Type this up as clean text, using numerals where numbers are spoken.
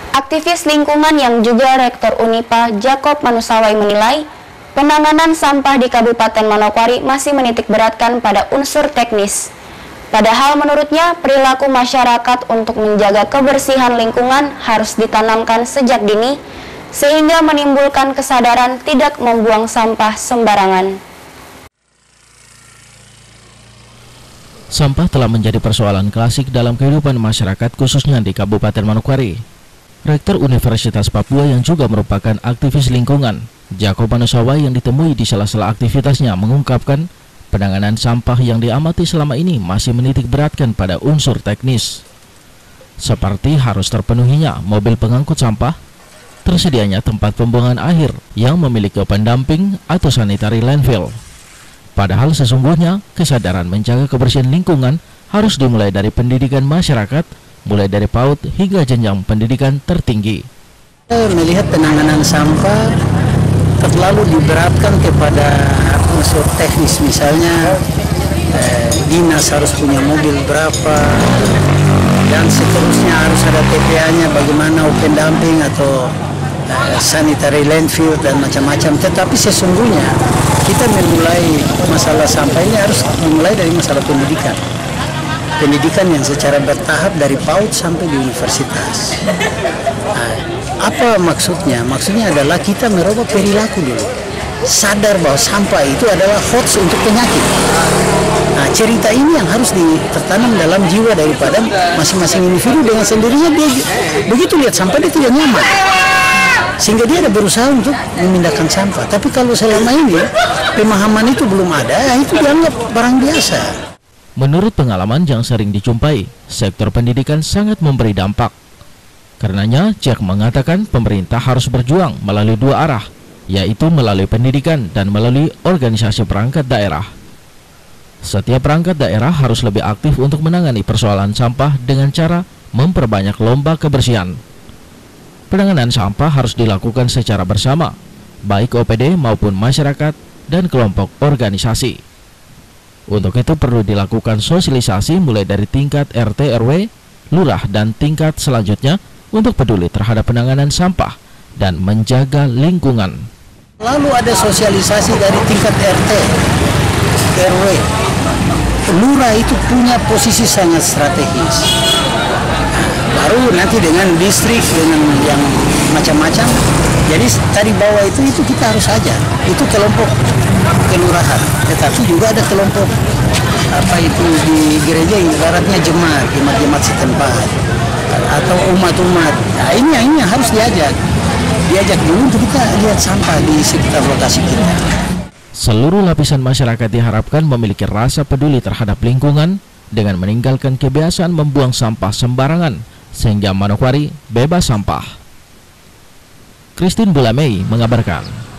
Aktivis lingkungan yang juga Rektor Unipa, Jacob Manusawai menilai, penanganan sampah di Kabupaten Manokwari masih menitikberatkan pada unsur teknis. Padahal menurutnya, perilaku masyarakat untuk menjaga kebersihan lingkungan harus ditanamkan sejak dini, sehingga menimbulkan kesadaran tidak membuang sampah sembarangan. Sampah telah menjadi persoalan klasik dalam kehidupan masyarakat khususnya di Kabupaten Manokwari. Rektor Universitas Papua yang juga merupakan aktivis lingkungan, Jacob Manusawai yang ditemui di sela-sela aktivitasnya mengungkapkan penanganan sampah yang diamati selama ini masih menitik beratkan pada unsur teknis. Seperti harus terpenuhinya mobil pengangkut sampah, tersedianya tempat pembuangan akhir yang memiliki pendamping atau sanitary landfill. Padahal sesungguhnya kesadaran menjaga kebersihan lingkungan harus dimulai dari pendidikan masyarakat, mulai dari PAUD hingga jenjang pendidikan tertinggi. Melihat penanganan sampah terlalu diberatkan kepada unsur teknis, misalnya dinas harus punya mobil berapa dan seterusnya, harus ada TPA-nya, bagaimana open dumping atau sanitary landfill dan macam-macam. Tetapi sesungguhnya kita memulai masalah sampah ini harus dimulai dari masalah pendidikan. Pendidikan yang secara bertahap dari PAUD sampai di universitas. Apa maksudnya? Maksudnya adalah kita merubah perilaku dulu. Sadar bahwa sampah itu adalah host untuk penyakit. Nah, cerita ini yang harus tertanam dalam jiwa daripada masing-masing individu. Dengan sendirinya dia begitu lihat sampah dia tidak nyaman, sehingga dia ada berusaha untuk memindahkan sampah. Tapi kalau selama ini pemahaman itu belum ada, itu dianggap barang biasa. Menurut pengalaman yang sering dijumpai, sektor pendidikan sangat memberi dampak. Karenanya, Jack mengatakan pemerintah harus berjuang melalui dua arah, yaitu melalui pendidikan dan melalui organisasi perangkat daerah. Setiap perangkat daerah harus lebih aktif untuk menangani persoalan sampah dengan cara memperbanyak lomba kebersihan. Penanganan sampah harus dilakukan secara bersama, baik OPD maupun masyarakat dan kelompok organisasi. Untuk itu perlu dilakukan sosialisasi mulai dari tingkat RT RW, lurah dan tingkat selanjutnya untuk peduli terhadap penanganan sampah dan menjaga lingkungan. Lalu ada sosialisasi dari tingkat RT, RW. Lurah itu punya posisi sangat strategis. Baru nanti dengan distrik, dengan yang macam-macam. Jadi tadi bawah itu kita harus ajar. Itu kelompok kelurahan, tetapi juga ada kelompok di gereja, ibaratnya jemaat setempat atau umat-umat. Nah, ini yang harus diajak dulu untuk kita lihat sampah di sekitar lokasi kita. Seluruh lapisan masyarakat diharapkan memiliki rasa peduli terhadap lingkungan dengan meninggalkan kebiasaan membuang sampah sembarangan sehingga Manokwari bebas sampah. Christine Bulamei mengabarkan.